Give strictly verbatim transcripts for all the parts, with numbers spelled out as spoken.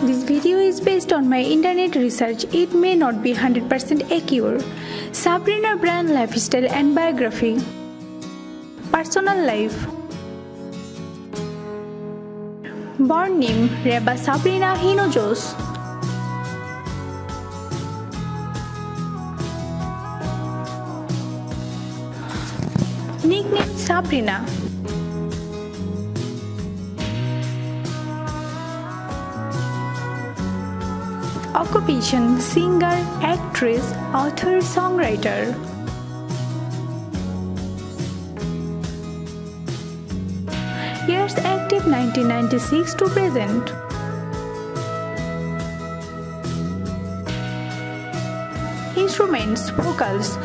This video is based on my internet research. It may not be one hundred percent accurate. Sabrina Brand lifestyle and biography. Personal life. Born name Reba Sabrina Hinojos. Nickname Sabrina. Occupation singer, actress, author, songwriter. Years active nineteen ninety-six to present. Instruments vocals.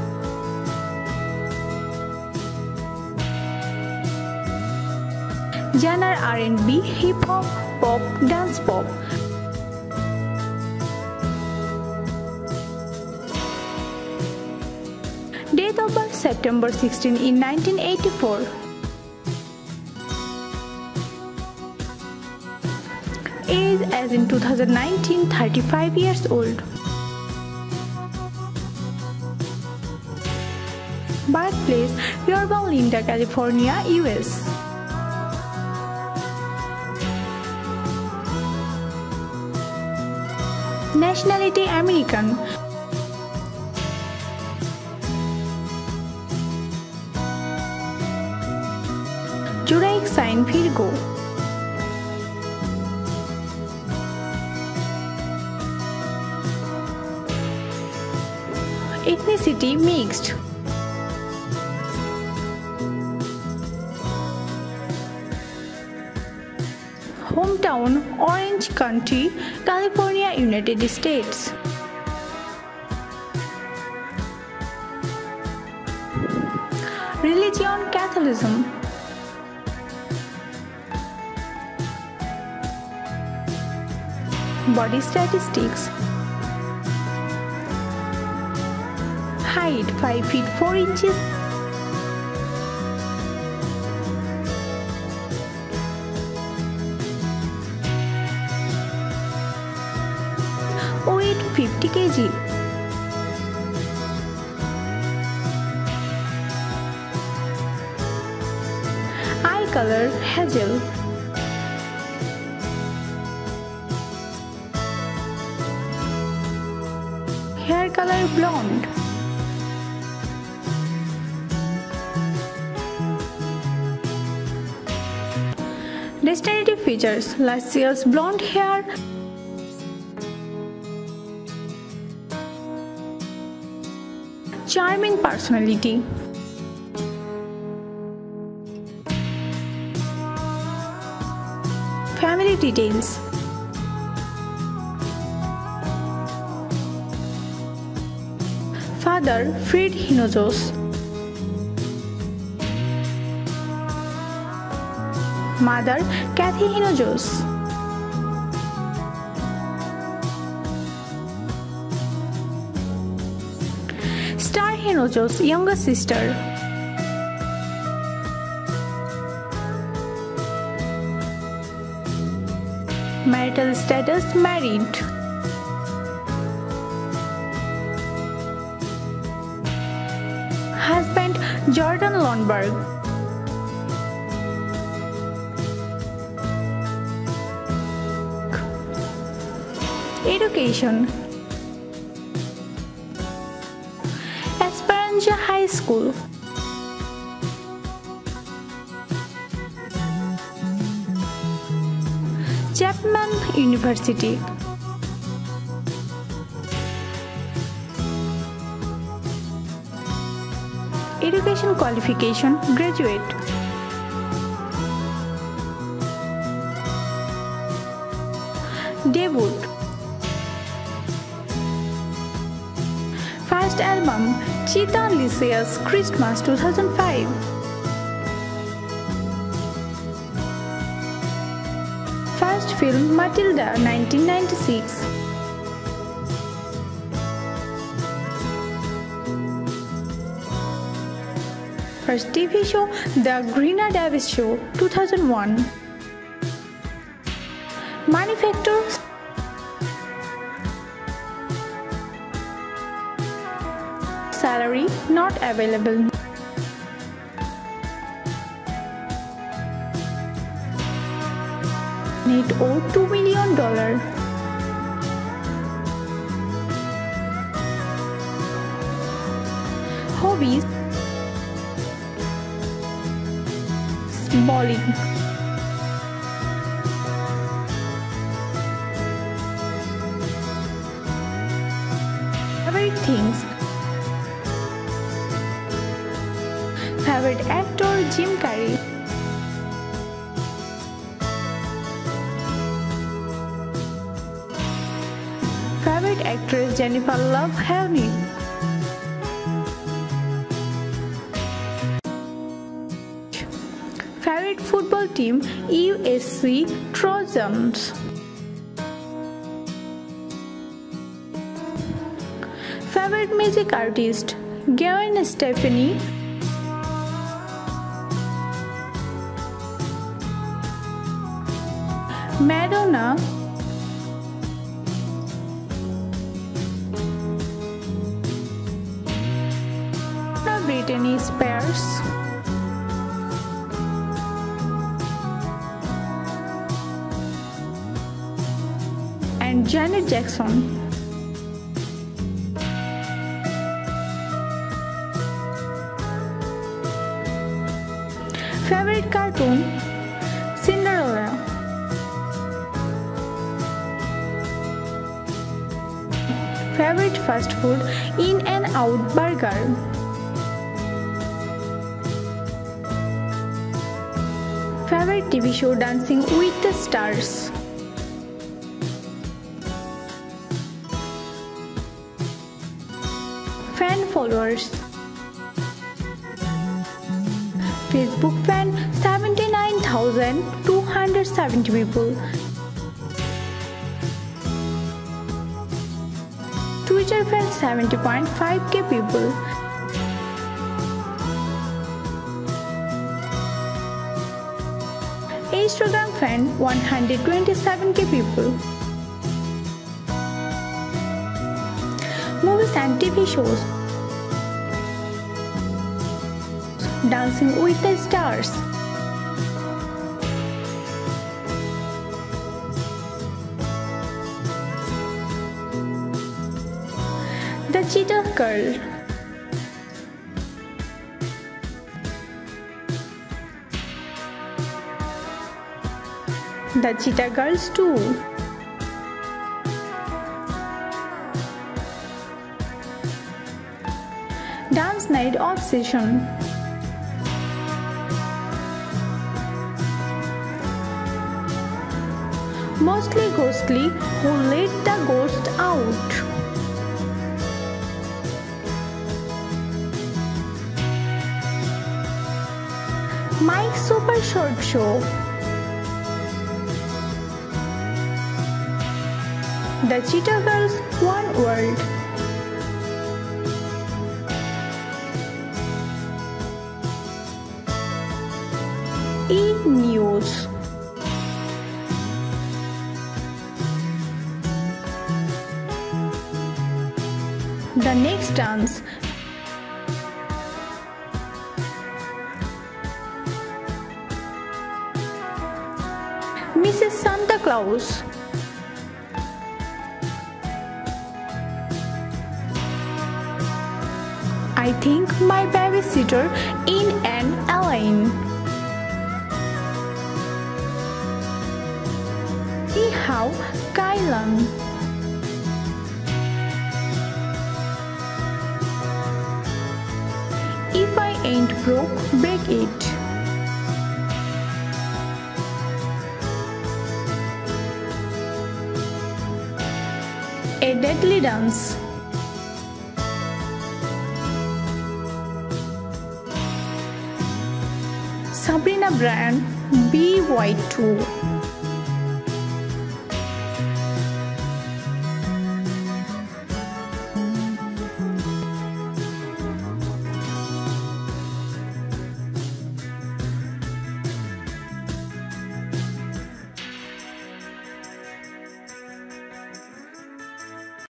Genre R and B, hip hop, pop, dance pop. Date of birth September sixteenth in nineteen eighty-four. Age as in two thousand nineteen, thirty-five years old. Birthplace Yorba Linda, California, U S. Nationality American. Zodiac sign Virgo. Ethnicity mixed. Hometown Orange County, California, United States. Religion Catholicism. Body statistics. Height five feet four inches. Weight fifty kilograms. Eye color hazel. Hair color blonde. Distinctive features: luscious blonde hair, charming personality. Family details. Father Fred Hinojos. Mother Kathy Hinojos. Star Hinojos' younger sister. Marital status married. Husband Jordan Lundberg. Education. Esperanza High School. Chapman University. Education qualification graduate. Debut. First album Cheetah Lyceus Christmas two thousand five. First film Matilda nineteen ninety-six. First T V show The Greena Davis Show two thousand one. Manufacturer Salary not available. Net worth two million dollars. Hobbies: bowling. Favorite things: favorite actor Jim Carrey. Favorite actress Jennifer Love Hewitt. Favorite football team U S C Trojans. Favorite music artist Gwen Stefani. Madonna. Britney Spears. And Janet Jackson. Favorite cartoon Cinderella. Favorite fast food In-N-Out Burger. Favorite T V show Dancing with the Stars. Fan followers: Facebook fan seventy-nine thousand two hundred seventy people. Twitter fan seventy point five K people. Instagram fan one hundred twenty-seven K people. Movies and T V shows: Dancing with the Stars. The Cheetah Girl. The Cheetah Girls two. Dance Night Obsession. Mostly Ghostly, Who Let the Ghost Out. Mike's Super Short Show. The Cheetah Girls One World. E-News. The Next Dance. Missus Santa Claus. I think my babysitter in an Elaine. Ihau Kailan. If I ain't broke, break it. A Deadly Dance. Sabrina Brand B Y two.